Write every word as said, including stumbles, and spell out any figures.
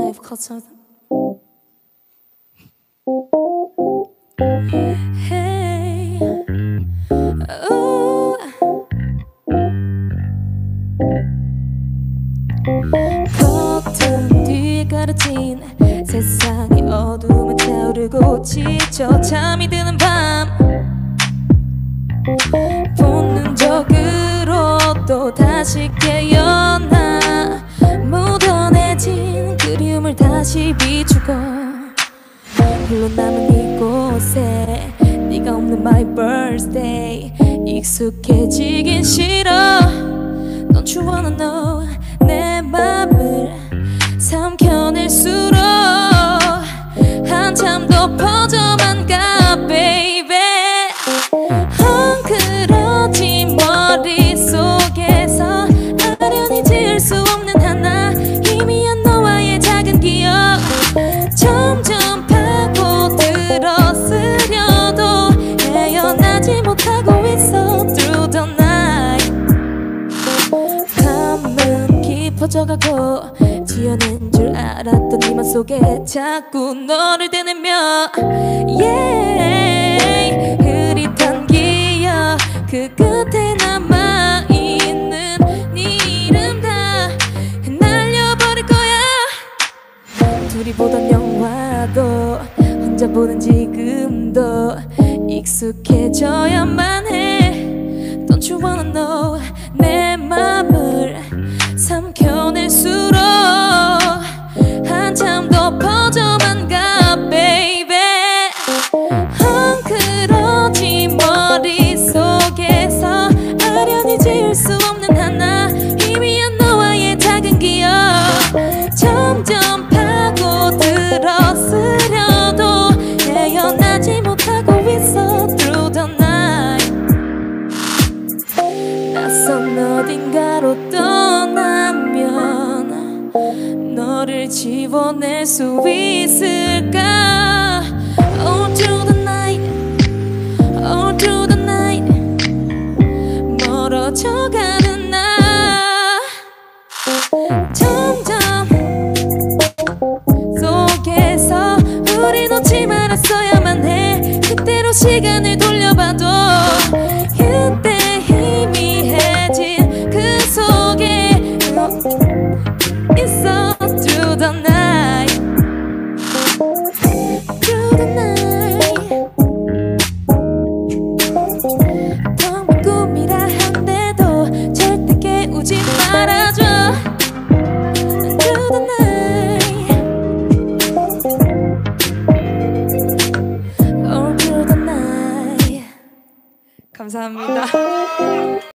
live concert. Hey, ooh. 버튼 뒤에 가려진 세상이 어둠에 타오르고 지쳐 잠이 드는 밤, 본능적으로 또 다시 깨어나 묻어내진 그리움을 다시 비추고 홀로 남은 이곳에 네가 없는 my birthday 익숙해지긴 싫어. Don't you wanna know 내 맘을 삼켜낼수록 한참 더 퍼져만 가 baby. 헝클어진 머릿속에서 아련히 지을 수 없는 하나 희미한 너와의 작은 기억 점점 파고들었으려도 헤어나지 못하고 있어 through the night. 밤은 깊어져가고 지어낸 줄 알았던 네 맘속에 자꾸 너를 되뇌며 yeah. 흐릿한 기억 그 끝에 남아있는 네 이름 다 날려버릴 거야. 둘이 보던 영화도 혼자 보는 지금도 익숙해져야만 해. Don't you wanna know 내 맘을 삼켜낼수록 한참 더 퍼져만 가 baby. 헝클어진 머릿속에서 아련히 지울 수 없는 하나 희미한 너와의 작은 기억 점점 파고들었으려도 헤어나지 못하고 있어 through the night. 낯선 어딘가로 떠나면 너를 지워낼 수 있을까. All through the night, all through the night 멀어져가는 나 점점 속에서 우리 놓지 말았어야만 해. 그때로 시간을 돌려봐도 그때 희미해진 그 속에 너 있어 through the night, through the night. 텅빈 꿈이라 한데도 절대 깨우지 말아줘 through the night, all through the night. 감사합니다.